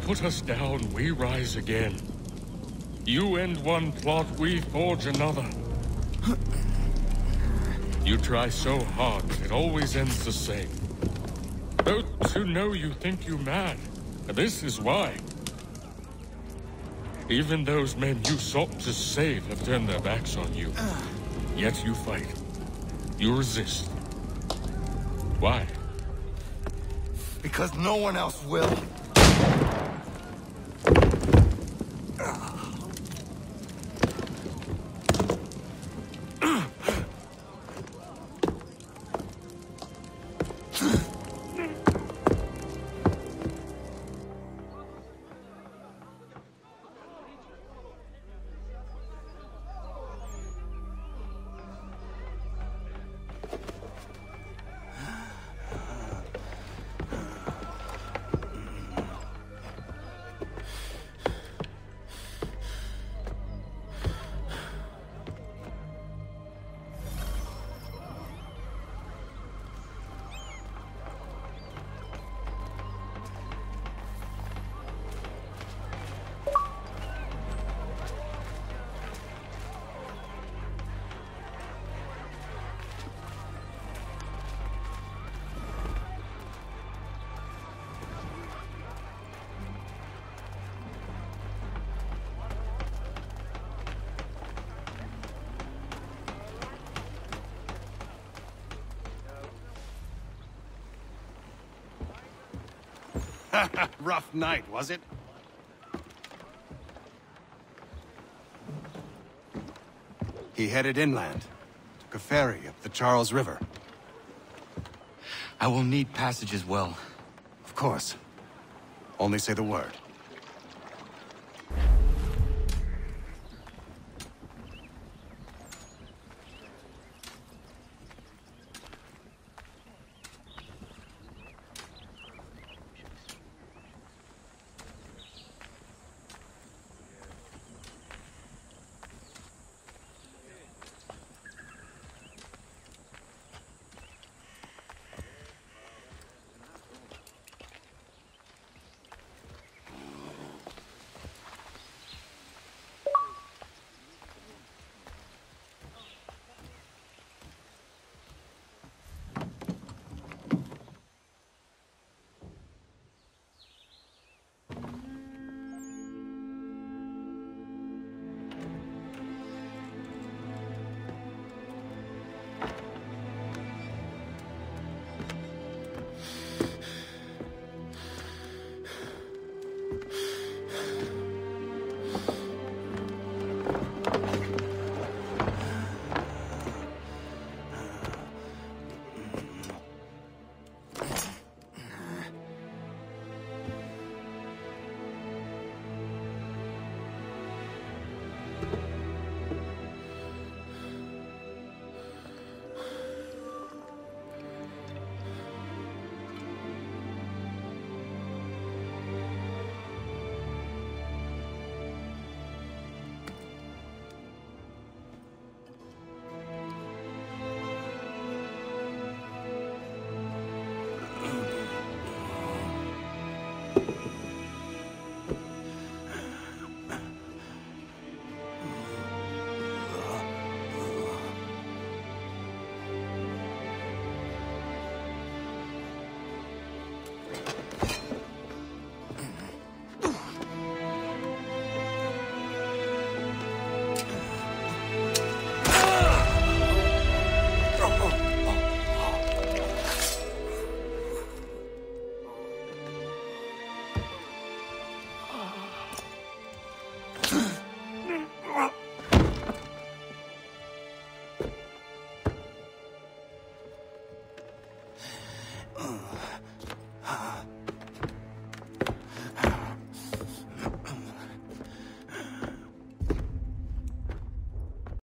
put us down, we rise again. You end one plot, we forge another. You try so hard, but it always ends the same. Those who know you think you mad. This is why. Even those men you sought to save have turned their backs on you. Yet you fight. You resist. Why? Because no one else will. Rough night, was it? He headed inland. Took a ferry up the Charles River. I will need passage as well. Of course. Only say the word.